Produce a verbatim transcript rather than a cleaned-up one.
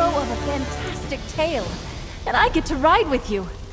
hero of a fantastic tale, and I get to ride with you.